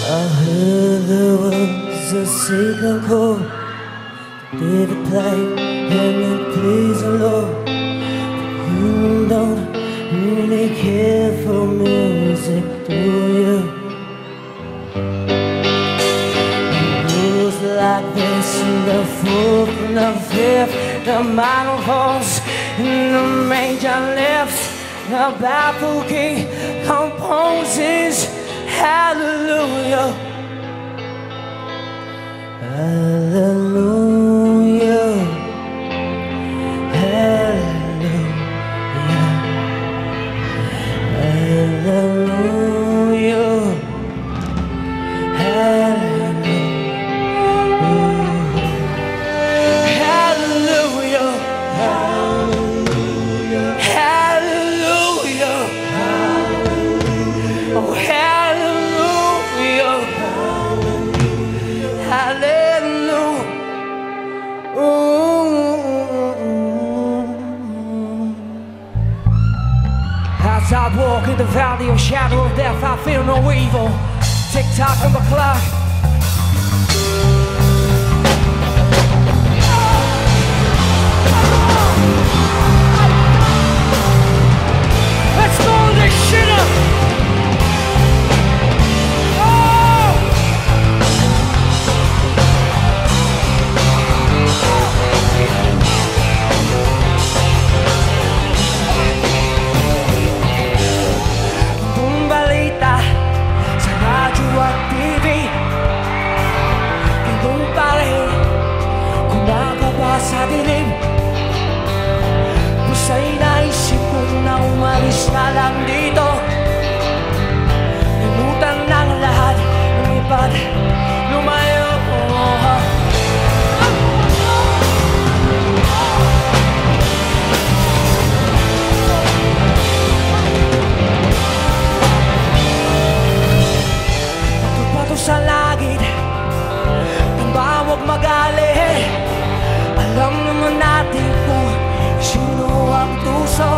I heard there was a secret chord did it play and it pleased the Lord. You don't really care for music, do you? It goes like this: the fourth and the fifth, the minor falls and the major lifts. The baffled king composes hallelujah, hallelujah, hallelujah, hallelujah, hallelujah, hallelujah, hallelujah, oh hallelujah, hallelujah. As I walk in the valley of shadow of death, I feel no evil. Tick tock on the clock. Let's blow this shit up. Sa dilim, kusa'y naisip kong na umalis na lang dito. Limutan ng lahat, lumipad, lumayo. Pato sa langit, ang bawag magaling. Alam naman natin kung sino ang tuso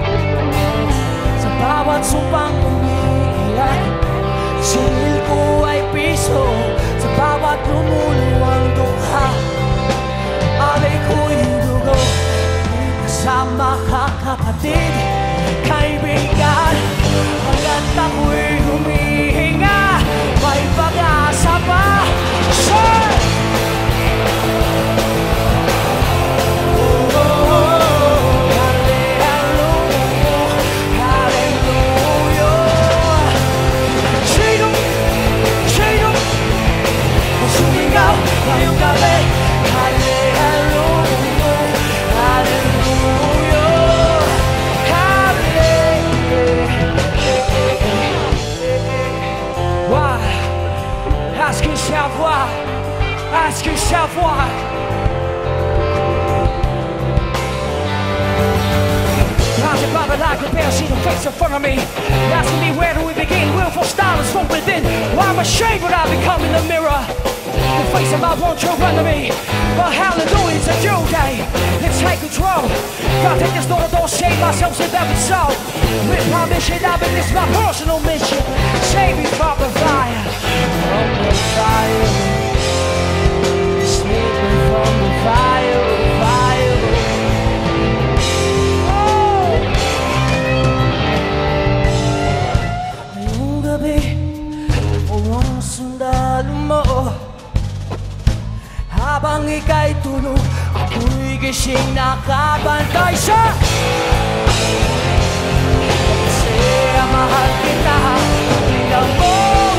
sa bawat sumpang umiiyak. Singil ko ay piso sa bawat lumuluwang dukha. Alay ko'y dugo, kasama ka kapatid, kaibigan. Hanggat ako'y humihinga, may pag-asa pa. Sir! Ngayong gabi, hallelujah, hallelujah, hallelujah. Why? Ask yourself why. Ask yourself why. Rising by the light, the bear, see the face in front of me. Asking me where do we begin? Willful style is from within. Why I'm ashamed when I become in the mirror. The face of my one true enemy. But hallelujah, it's a new day. Let's take control. Gotta take this door to door, save myself, save every soul. With my mission, I've been this my personal mission. Save me from the fire. From the fire. Save me from the fire, fire. Ngayong gabi, walang sundalo mo. Habang ika'y tulog, ako'y gising nakabantay sa. Kasi mahal kita, tingnan mo.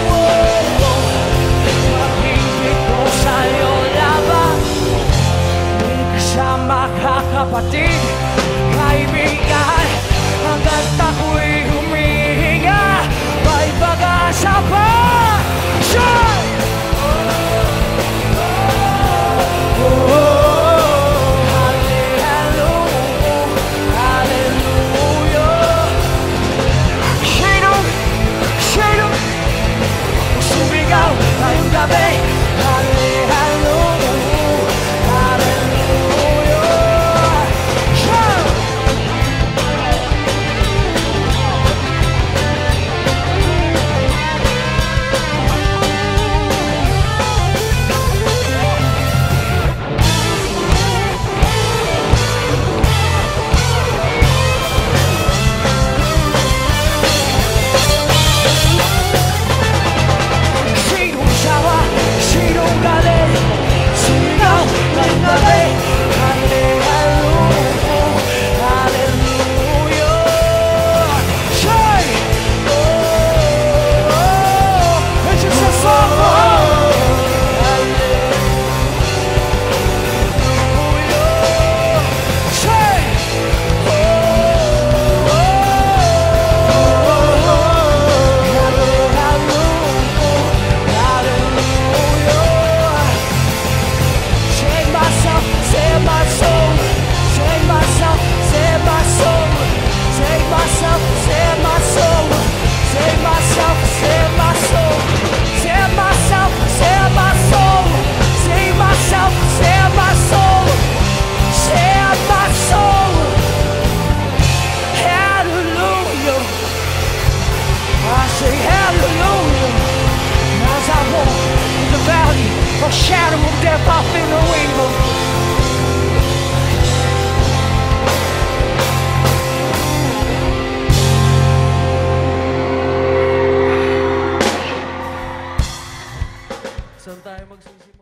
Pag-ibig ko sa'yo laban. May kasama ka kapatid, kaibigan. Hanggat ako'y humihinga, may pag-asa pa. Shine! death, I feel no evil. Saan tayo magsisimula?